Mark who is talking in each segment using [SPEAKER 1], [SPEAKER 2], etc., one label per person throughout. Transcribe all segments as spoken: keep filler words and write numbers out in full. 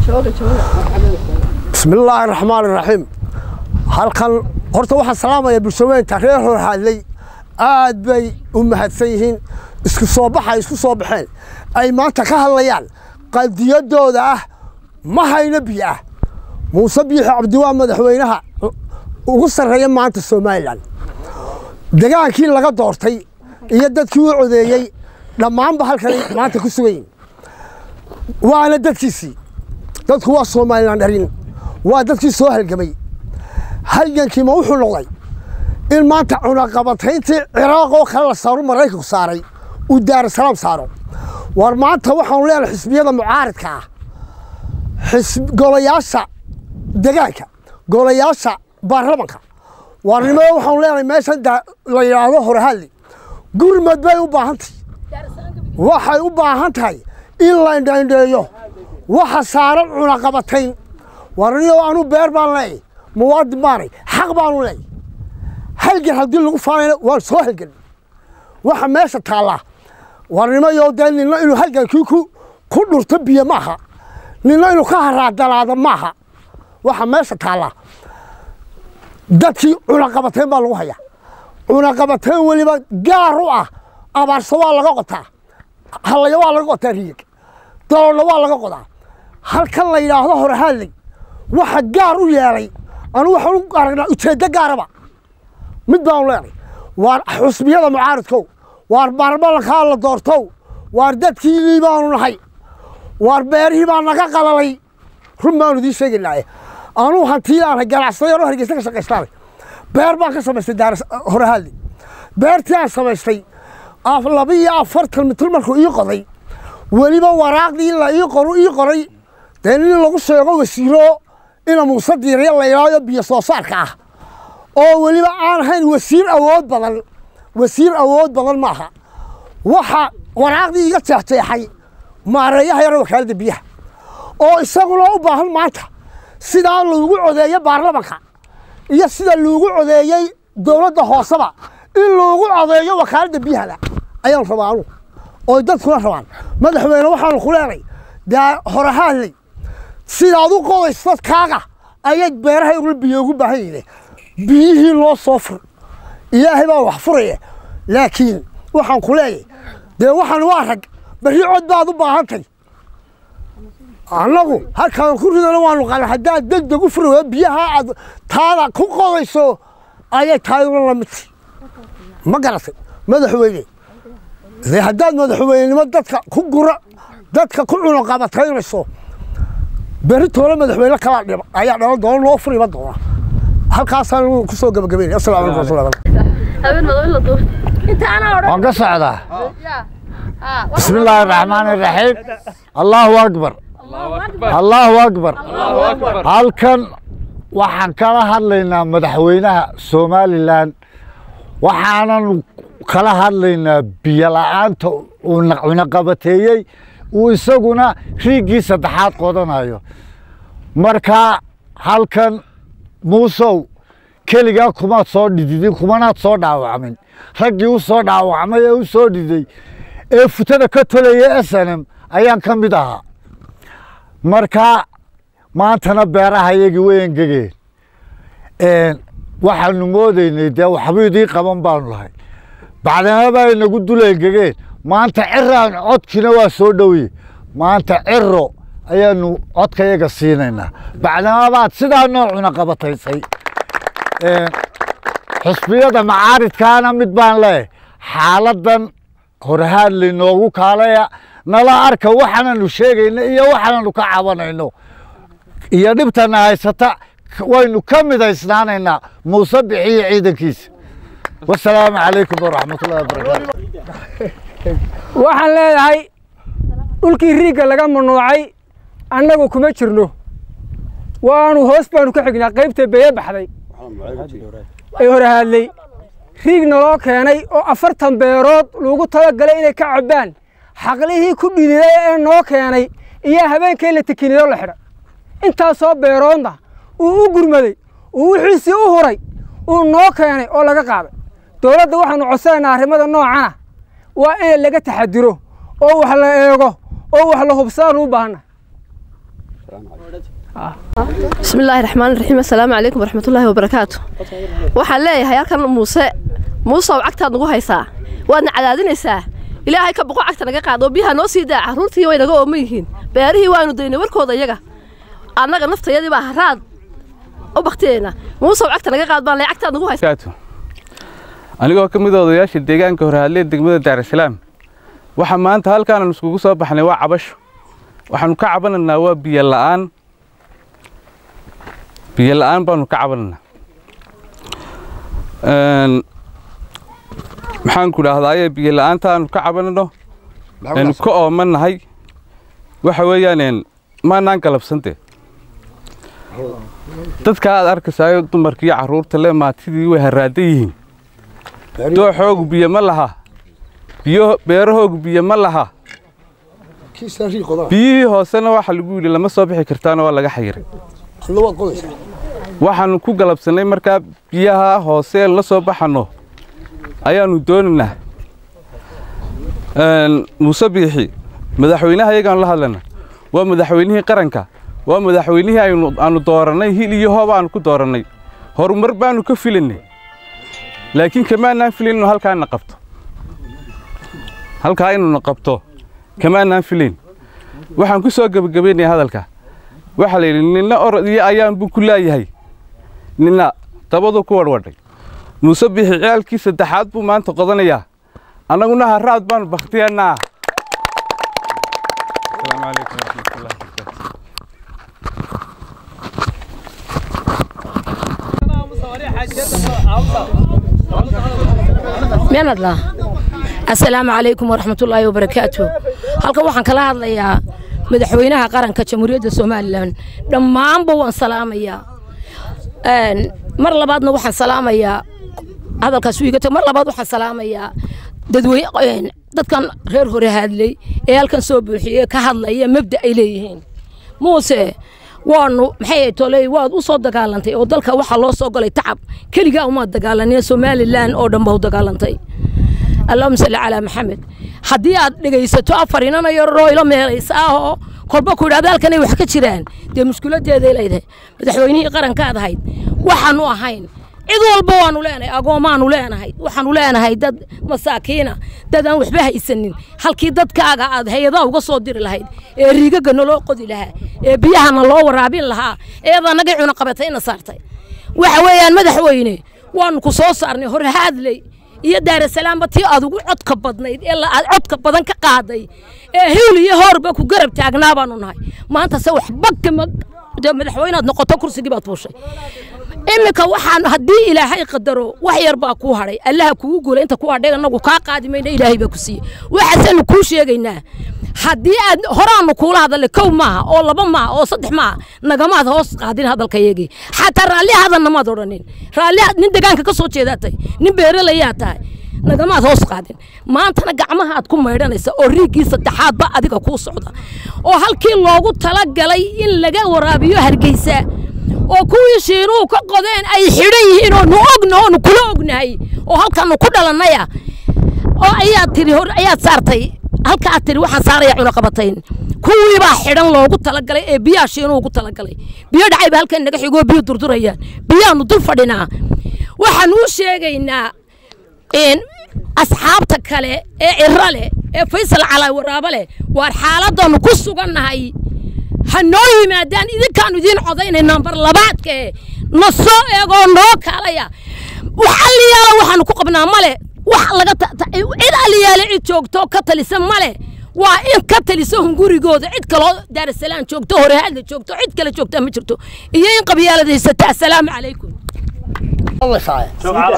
[SPEAKER 1] بسم الله الرحمن الرحيم. halkan horta waxa salaamaya bulshooyinka reer Horhadley aad bay u mahadsan yihiin isku soo baxay isku soo baxeen ay maanta ka hadlayaan qadiyadooda ah ma hayna biya Muuse Biixi Cabdi waa madaxweynaha ugu sareeya maanta Soomaaliland dagaalkii laga doortay iyo dadkii u codeeyay dhamaanba halkan maanta ku sugan waana dadkiisii dadku waa Soomaaliland arin waa dadkii soo halgamay halgankii ma wuxuu noqday in maanta cunaqabatayntii Ciraaq oo kala saaro Mareykanku saaray u Daar Salaam saaro war maanta waxaan leeyahay xisbiyada mucaaradka ah xisb golayaasha deegaanka golayaasha baarlamaanka warnimo waxaan leeyahay meesha la yiraahdo Horhadley gurmad bay u baahantahay waxay u baahan tahay in la indhaindheeyo waxa saaran cunaqabatayn warniyo aanu beer baan leeyahay muwaadin baan xaq baan u leeyahay halgan hadii lagu faanayna waa soo halgan waxa meesha taala warnimo iyo daalina inuu halgankii ku ku dhurto biyo maaha nina inuu ka haraadalaada maaha waxa meesha taala dadkii cunaqabatayn baa lagu hayaa cunaqabatayn waliba gaar u ah abaarso waa laga qotaa halaya waa laga qotaa riig dawladna waa laga qodaa halkan la yiraahdo Horhadley waxa gaar u yeelay anu waxaan u aragnaa ujeedo gaaraba mid baan leeyahay waar xusbiyada mucaaradku waar baarlamaanka la doorto waar dadkii baan nahay waar beerihii baan naga qalalay rumaanu dii sheegnaa anu hantiilaan ganacsaday oo Hargeysa ka shaqeystay beer baan ka samaystay Daar Horhadley beertii aan samaystay af laba iyo afartan mitir markuu ii qoday waliba waraaqdii la ii qoro ii qoray deeni lagu sheego wasiiro ina Muuse Diiriye la yiraahdo biyo soo saarka ah oo waliba aan hayn wasiir awood badan wasiir awood badan maaha waxa waraaqdii iga jeexjeexay maareeyaha yar wakaalada biyaha oo isaguna u baahan maanta sida loogu codeeyo baarlamaanka iyo sida loogu codeeyay dawladda hoosaba in loogu codeeyo wakaalada biyaha ayaan rabaa oo dadku rabaan madaxweyne waxaan ku leenahay daa Horhadley sidaad u qoyso kaaga ayay beeraha ugu biyo ugu baahan yihiin biyihii loo soo fur ilaahay baa wax furaya laakiin waxaan ku leeyahay dee waxaan waa rag bari cod baad u baahantay anagu halkaan ku ridana waanu qal hadaa degdeg u furo biyaha aad taada ku qoyso ayay taayuna la mid ma garatay madaxweyne lee hadaa madaxweynenimo dadka ku gura dadka ku cunaqabataynayso beritoole madaxweyne kala dhib ayaa dhalo doon loo furiba doona halkaas aan ku soo gabagabeeyay assalaamu alaykum habeen madaxweyne la duuf inta ana oran waan ka socdaa bismillaahir rahmaanir rahiim allahu akbar allahu akbar halkan waxaan kala hadlaynaa madaxweynaha Soomaaliland waxaanan kala hadlaynaa biyo la'aanta oo cunaqabateeyay uu isaguna riigii saddexaad qodanayo marka halkan Muusow kaliya kuma soo dhididin kumanaad soo dhaawacmin raggii u soo dhaawacmay ee u soo dhiday ee futada ka tolaya S N M ayaan ka mid ahaa marka maantana beeraha iyagii weyn gageen een waxaanu moodaynay dee waxbidii qaban baan lahay bacdana baa inagu duleen gageen maanta ciraan codkina waa soo dhawiyay maanta cirro ayaanu codkayaga siinaynaa bacdana baad sidaa noocuna qabataysay ee xisbiyada macaaridkaana mid baan leeyahay xaaladan Horhadley noogu kaalaya nala arka waxaanu sheegayna iyo waxaanu ka cabanayno iyo dhibtana haysata waynu ka midaysnaanaynaa Muuse Biixi ciidankiisa والسلام عليكم ورحمة الله وبركاته.
[SPEAKER 2] waxaan leeyahay dhulkii riigga laga mamnuucay annagu kuma jirno waanu hoos baanu ka xignaa qaybta beeye baxday ee Horhadley riig naloo keenay oo afartan beerood lagu talagalay inay ka cabaan xaqlihii ku dhidiyay ee noo keenay iyo habeenkii la tikiniyo la xidha intaas soo beeroodna uu u gurmaday uu wixiisii u huray uu noo keenay oo laga qaaday dawladda waxaanu codsanaynaa arrimada noocana waa in laga taxadiro oo wax la eego oo wax la hubsado u baahna
[SPEAKER 3] بسم الله الرحمن الرحيم السلام عليكم ورحمة الله وبركاته waxaan leeyahay halkan muuse muuse oo cagta nagu haysaa waana cadaadinaysaa ilaahay ka boqo cagta naga qaado biyaha noo sii daa caruurtii way naga ooman yihiin beerihii waanu deynay warkooda iyaga annaga naftayadii baa haraad u baqteena muuse oo cagta naga qaad baan leeyahay cagta nagu haysaa
[SPEAKER 4] anigoo ka mid ah odayaasha deegaanka hore hadlay degmada Daar es Salaam waxa maanta halkaan aan iskugu soo baxnay waa cabasho waxaanu ka cabanaynaa waa biyo la'aan biyo la'aan baanu ka cabanaynaa een maxaan ku dhaahdaa biyo la'aanta aanu ka cabanayno aan ku oomanahay waxa weeyaan maanaan galabsante dadka aad arkaysaa dumarkii caruurta le maatidii way haraaday yihiin doo xoog biyo ma laha biyo beerahoog biyo ma laha biyihii hoosena waxa lagu yiri lama soo bixi kartaan waa laga xayiray waxaanu ku galabsanay markaa biyaha hoose la soo baxano ayaanu doonaynaa een Muuse Biixi madaxweynaha ayagaan la hadlana waa madaxweynihii qaranka waa madaxweynihii aynu aanu dooranay hil iyo hoob aanu ku dooranay horumar baanu ka filanay laakiin kamaanaan filayno halkaan qabto halkaan inuu qabto kamaanaan filayn waxaan ku soo gabagabeynay hadalka waxa la yiri nina orodiyo ayaan buu ku laayahay nina tabadu ku warwaday Muuse Biixi ciyaalkii saddexaad buu maanta qodanayaa annaguna haraad baan baqtiyanaa السلام عليكم ورحمة الله
[SPEAKER 5] وبركاته من الله السلام عليكم ورحمة الله وبركاته halkan waxaan kala hadlayaa madaxweynaha qaranka Jamhuuriyadda Soomaaliland dhammaan baan salaamayaa een mar labaadna waxaan salaamayaa hadalkaas wiiga mar labaad waxaan salaamayaa dadweyne dadkan reer hore hadlay ee halkan soo buuxiyay ka hadlaya mabda ay leeyihiin muuse waanu maxay tolay waad u soo dagaalantay oo dalka waxa loo soo galay tacab kaliya uma dagaalanay Soomaaliland oo dhanba u dagaalantay اللهم صل على محمد haddii aad dhageysato afar inana yaro ila meelaysa oo kolba ku dhaadalkan ay wax ka jiraan de mushkiladeeda ay leedahay madaxweynihii qaranka aad ahayd waxaanu ahayn cid walba waanu leenahay agoomaanu leenahay waxaanu leenahay dad masaakiina dad aan waxba haysanin halkii dadkaaga aad hay'adaha uga soo diri lahayd ee riigaga naloo qodi lahaa ee biyahana loo waraabin lahaa ee anaga cuna qabatayna saartay waxa weeyaan madaxweyne waanu ku soo saarnay hor hadlay iyo Daar es Salaam batii aad ugu codka badnayd ee la aad codka badan ka qaaday ee hawliye horba ku garab taagnaa baanu nahay maanta se waxba kama madaxweynaad noqoto kursigii baad fuushay imika waxaan hadii ilaahay qadaro wax yar baa ku haray allaha kugu goolay inta ku hadhay anagu ka qaadimayna ilaahay baa ku siiyay waxaan ku sheegaynaa hadii aad horaanu kula hadalay kow maaha oo laba maaha oo saddex maaha nagamaad hoos qaadin hadalkayeegi xataa raali hadanna ma dooranin raali nin deegaanka ka soo jeedatay nin beeralayaa tahay nagamaad hoos qaadin maantana gacmaha aad ku meedhanaysa oo riigii saddexaad ba adiga ku socda oo halkii loogu tala galay in laga waraabiyo Hargeysa oo kuwii shiinuhu ka qodeen ay xidhan yihiin oo nu ognahay oo kula ognahay oo halkan ku dhalanaya oo ayaad tiri hor ayaad saartay halka aad tiri waxaan saaraya cuna qabatayn kuwii baa xidhan loogu tala galay ee biyaha shiinuhu ugu tala galay biyo dhacay halkan naga xigo biyo durdurayaan biyaanu dul fadhinaa waxaan u sheegaynaa in asxaabta kale ee cirale ee Faysal Cali Waraabale war xaaladanu ku sugannahay hanoo yimaadaan idinkaan idin codaynay number labaadka nasoo eego noo kaalaya waxa liyaala waxaan ku qabnaa male wax laga cid aliyaala cid joogto ka talisan male waa in ka taliso hungurigooda cid kale Daar es Salaam joogto hore hadda joogto cid kale joogto ma jirto iyo in qabyaaladaysa assalaamu calaykum
[SPEAKER 1] الله صاير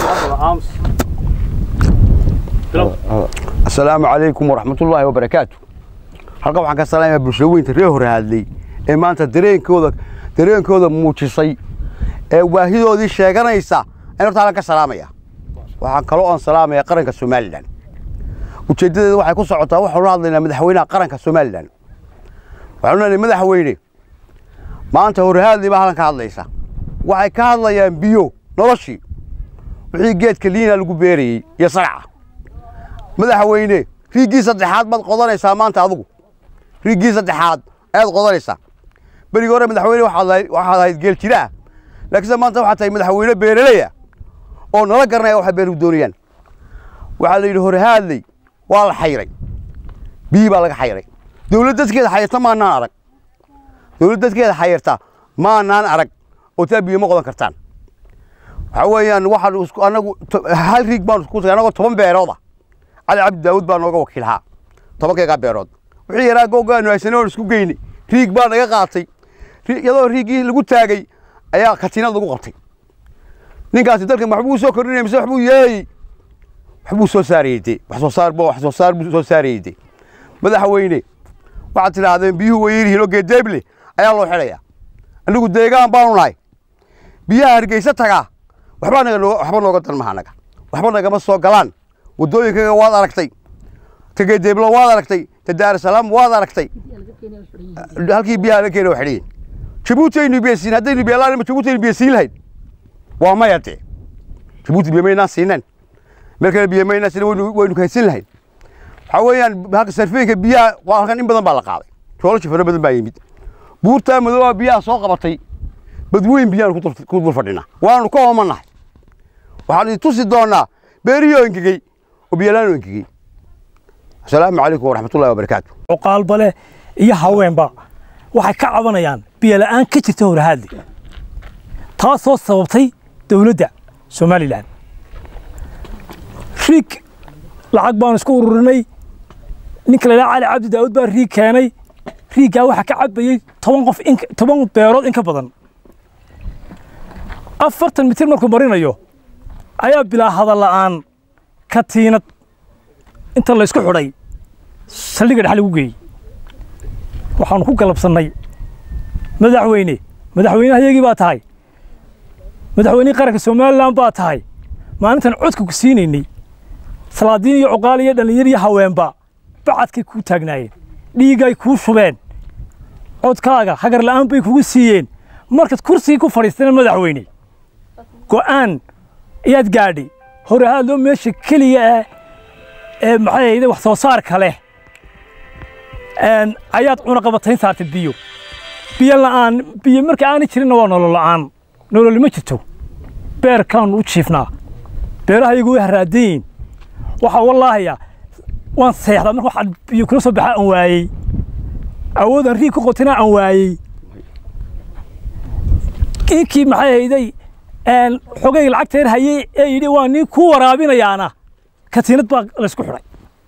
[SPEAKER 6] السلام عليكم ورحمة الله وبركاته halka waxaan ka salaamayaa bulshooyinka reer hore hadlay ee maanta dareenkooda dareenkooda muujisay ee waahidoodii sheeganaysa in horta halka salaamaya waxaan kale oo salaamaya qaranka Soomaaliland ujeedadeedu waxay ku socotaa waxaan la hadlaynaa madaxweynaha qaranka Soomaaliland waxaan leeyahay madaxweyne maanta hore hadlay baa halkan ka hadlaysa waxay ka hadlayaan biyo noloshii wixii geedka liina lagu beerayay iyo sarca madaxweyne riigii saddexaad baad qodanaysaa maanta adigu riigii saddexaad aad qodanaysaa berigii hore madaxweyne waxaad ahayd geel jiraa laakiinse maanta waxaad tahay madaxweyne beeraleya oo nala garanaya waxay beeruhu doonayaan waxaa la yidhi hore haadley waa la xayray biyi baa laga xayray dawlad dadkeeda xayirta maanaan arag dawlad dadkeeda xayirta maanaan arag oo taa biyo ma qodan kartaan waxa weeyaan waxaan anagu hal riig baan isku tagay anagoo toban beerooda cali cabdi daawud baa nooga wakiilhaa tobankaygaa beerood wixii yaraa googaanu haysanay oon isku geynay riig baa naga qaatay iyadoo riigii lagu taagay ayaa katiinad lagu qabtay ninkaasi dalkan waxbuu soo kordhinaya mise waxbuu yeeyey waxbuu soo saarayey dee wax soo saar wax soo saar buu soo saarayey dee madaxweyne waxaad tidhaahdeen biyuhu way yaryihiin oo geedeeble ayaa loo xidhayaa anigu deegaan baanu nahay biyaha hargeysa tagaa waxba naga waxba nooga dan maha naga waxba nagama soo galaan waddooyinkaga waad aragtay ta geedeeblo waad aragtay ta daarusalaam waad aragtay halkii biyaha la keena waa xidhiyeen jabuuti aynu biyo siin haddaynu biyo la'aan jabuuti aynu biyo siin lahayn waa maya dee jabuuti biyo maynaan siineen meel kale biyo maynaan siin waynu waynu kahaysan lahayn waxaa weeyaan halka sarfeenka biyaha waa halkan in badan baa la qaaday roolashii fara badan baa yimid buurtaa madooba biyaha soo qabatay badweyn biyaan ku dul fadhinaa waanu ka oomanahay waxaan idin tusi doonaa beerihii oo engegey oo biyalaan oo engegey asalaamu calaykum waraxmatullahi wabarakaatu
[SPEAKER 7] cuqaalbale iyo haweenba waxay ka cabanayaan biyo la'aan ka jirta Horehaadley taasoo sababtay dawladda Somaliland riig lacag baan isku ururinay ninka la cali cabdi daawud baa riig keenay riigaa waxa ka cabayay toban qof in toban beerood in ka badan afartan mitir markuu marinayo ayaa bilaa hadal la'aan katiinad inta la isku xidhay saldhigga dhex lagu geeyey waxaanu ku galabsannay madaxweyne madaxweynahayagii baa tahay madaxweynihii qaranka Somaliland baa tahay maalintan codka ku siinaynay salaadiin iyo cuqaal iyo dhalinyar iyo haweenba bacadkay ku taagnaayeen dhiigay ku shubeen codkaaga hagar la'aan bay kugu siiyeen markaad kursiga ku fadhiisteen madaxweyne go'aan iyaad gaadhi Horehaadley meesha kaliya ee maxay wax soo saar kale een ayaad cuna qabatayn saartay biyo biyo la'aan biyo marka aan jirin waa nolol la'aan nolol ma jirto beerkan u jiifnaa beerahayagu way haraadeen waxa wallaahi waan seexdaa marka waxa biyo kula soo baxaa aan waayay awoodan riig ku qotina aan waayay inkii maxay hayday een xogay lacagteer hayay ee yidhi waa nin ku waraabinayaana katiinad baa la isku xidhay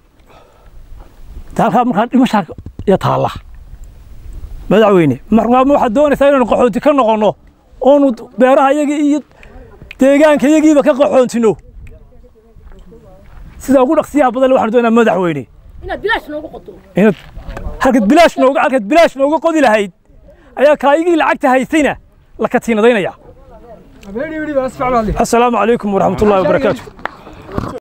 [SPEAKER 7] taalka markaa dhimashaa iyo taalla madaxweyne markaa waxaad doonaysaa inaynu qaxoonti ka noqonno oonu beeraha iyagii iyo deegaanka iyagiiba ka qaxoontino sidaa ugu dhaqsiyaha badan waxaanu doonaynaa madaxweyne inaad bilaash noogu qodo inaad halkaad bilaash nooga halkaad bilaash nooga qodi lahayd ayaa kaayigii lacagta haysayna la katiinadaynaya السلام عليكم ورحمة الله وبركاته.